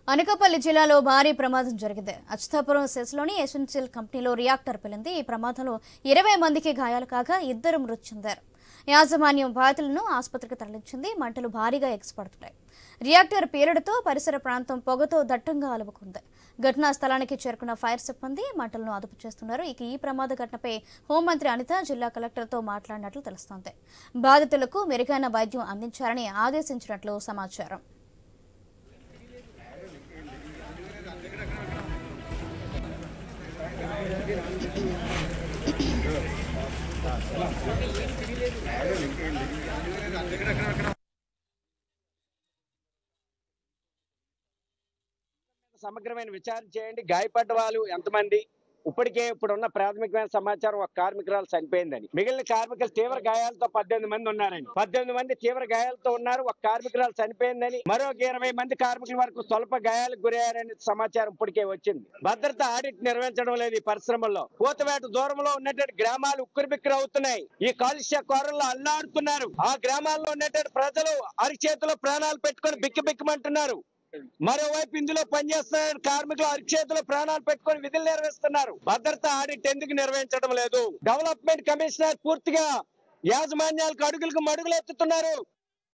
అనకాపల్లి జిల్లాలో భారీ ప్రమాదం జరిగింది. అచ్యుతాపురం సెస్లోని ఎసెన్షియల్ కంపెనీలో రియాక్టర్ పేలింది. ఈ ప్రమాదంలో 20 మందికి గాయాలు కాగా 2 మృతి చెందారు. యాజమాన్యం బాధితులను ఆసుపత్రికి తరలించింది. మంటలు భారీగా ఎగసిపడుతున్నాయి. రియాక్టర్ పేలుడుతో పరిసర ప్రాంతం పొగతో దట్టంగా అలుముకుంది. ఘటనా స్థలానికి చేరుకున్న ఫైర్ సిబ్బంది మంటలను అదుపు చేస్తున్నారు. ఈ ప్రమాద ఘటనపై హోంమంత్రి అనిత జిల్లా కలెక్టర్తో మాట్లాడినట్లు తెలుస్తోంది. బాధితులకు మెరుగైన వైద్యం అందించాలని ఆదేశించినట్లు సమాచారం. సమగ్రమైన విచారణ చేయండి. గాయపడ్డ వాళ్ళు ఎంతమంది? ఇప్పుడున్న ప్రాథమికమైన సమాచారం ఒక కార్మికురాలు చనిపోయిందని, మిగిలిన కార్మికులు తీవ్ర గాయాలతో 18 మంది ఉన్నారని, 18 మంది తీవ్ర గాయాలతో ఉన్నారు. ఒక కార్మికురాలు చనిపోయిందని, మరొక 20 మంది కార్మికుల వరకు స్వల్ప గాయాలకు గురయ్యారని సమాచారం ఇప్పటికే వచ్చింది. భద్రత ఆడిట్ నిర్వహించడం లేదు. ఈ పరిశ్రమల్లో కూతవేట దూరంలో ఉన్నటువంటి గ్రామాలు ఉక్కిరిబిక్కిరి అవుతున్నాయి. ఈ కాలుష్య కోరల్లో అల్లాడుతున్నారు. ఆ గ్రామాల్లో ఉన్నటువంటి ప్రజలు అరిచేతిలో ప్రాణాలు పెట్టుకొని బిక్కిబిక్కమంటున్నారు. మరోవైపు ఇందులో పనిచేస్తున్న కార్మికులు అరిచేతులు ప్రాణాలు పెట్టుకొని విధులు నిర్వహిస్తున్నారు. భద్రత ఆడిట్ ఎందుకు నిర్వహించడం లేదు? డెవలప్మెంట్ కమిషనర్ పూర్తిగా యాజమాన్యాలకు అడుగులకు మడుగులు ఎత్తుతున్నారు.